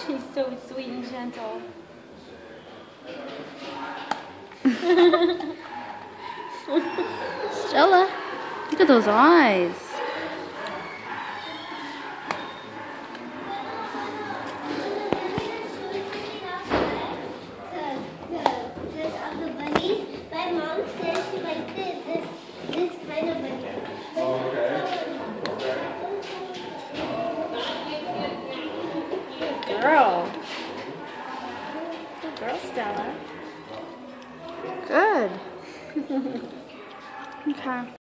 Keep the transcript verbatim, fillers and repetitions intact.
She's so sweet and gentle. Stella, look at those eyes. My mom says she likes this, this, this kind of bunny. Oh, okay. Good girl. Good girl, Stella. Good. Okay.